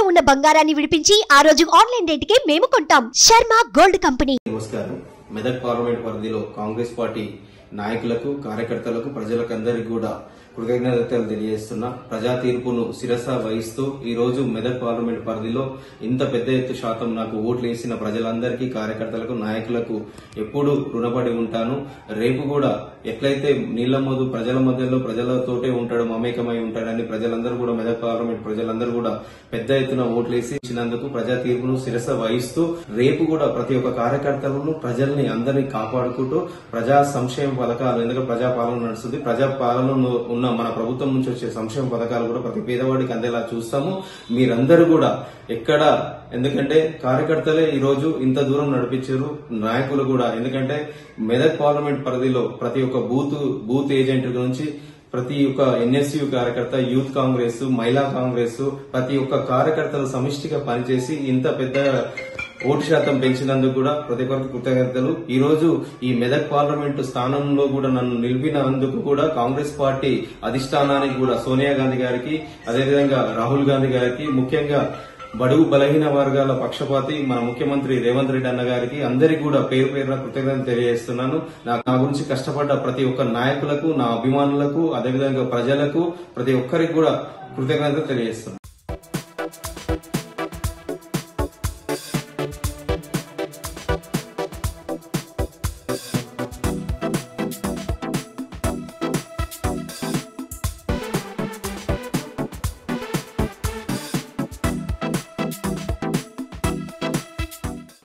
ఉన్న బంగారాన్ని విడిపించి ఆ రోజు ఆన్లైన్ రేటుకే మేము కొంటాం. Sharma gold company. నమస్కారం. మెదక్ పార్లమెంట్ పరిధిలో కాంగ్రెస్ పార్టీ నాయకులకు, కార్యకర్తలకు, ప్రజలకు అందరికీ కూడా కృతజ్ఞతలు తెలియజేస్తున్నా. ప్రజా తీర్పును శిరస వహిస్తూ ఈ రోజు మెదక్ పార్లమెంట్ పరిధిలో ఇంత పెద్ద ఎత్తు శాతం నాకు ఓట్లు వేసిన ప్రజలందరికీ, కార్యకర్తలకు, నాయకులకు ఎప్పుడు రుణపడి ఉంటాను. రేపు కూడా ఎట్లయితే నీళ్లమోదు ప్రజల మధ్యలో ప్రజలతోటే ఉంటాడు, మమేకమై ఉంటాడని ప్రజలందరూ కూడా, మెదక్ పార్లమెంట్ ప్రజలందరూ కూడా పెద్ద ఎత్తున ఓట్లేసి ఇచ్చినందుకు ప్రజా తీర్పును శిరస వహిస్తూ రేపు కూడా ప్రతి ఒక్క కార్యకర్తలను, ప్రజల్ని అందరినీ కాపాడుకుంటూ ప్రజా సంక్షేమ పథకాలు, ఎందుకంటే ప్రజాపాలన నడుస్తుంది, ప్రజాపాలనలో ఉన్న మన ప్రభుత్వం నుంచి వచ్చే సంక్షేమ పథకాలు కూడా ప్రతి పేదవాడికి అందేలా చూస్తాము. మీరందరూ కూడా ఎక్కడ, ఎందుకంటే కార్యకర్తలే ఈ రోజు ఇంత దూరం నడిపించారు, నాయకులు కూడా. ఎందుకంటే మెదక్ పార్లమెంట్ పరిధిలో ప్రతి ఒక్క బూత్ ఏజెంట్ నుంచి ప్రతి ఒక్క ఎన్ఎస్యు కార్యకర్త, యూత్ కాంగ్రెస్, మహిళా కాంగ్రెస్, ప్రతి ఒక్క కార్యకర్తలు సమిష్టిగా పనిచేసి ఇంత పెద్ద ఓటు శాతం పెంచినందుకు కూడా ప్రతి ఒక్కరికి కృతజ్ఞతలు. ఈ రోజు ఈ మెదక్ పార్లమెంటు స్థానంలో కూడా నన్ను నిలిపినందుకు కూడా కాంగ్రెస్ పార్టీ అధిష్టానానికి కూడా, సోనియా గాంధీ గారికి, అదేవిధంగా రాహుల్ గాంధీ గారికి, ముఖ్యంగా బడుగు బలహీన వర్గాల పక్షపాతి మన ముఖ్యమంత్రి రేవంత్ రెడ్డి అన్న గారికి, అందరికీ కూడా పేరు పేరున కృతజ్ఞతలు తెలియజేస్తున్నాను. నా గురించి కష్టపడ్డ ప్రతి ఒక్క నాయకులకు, నా అభిమానులకు, అదేవిధంగా ప్రజలకు, ప్రతి ఒక్కరికి కూడా కృతజ్ఞతలు తెలియజేస్తున్నాను.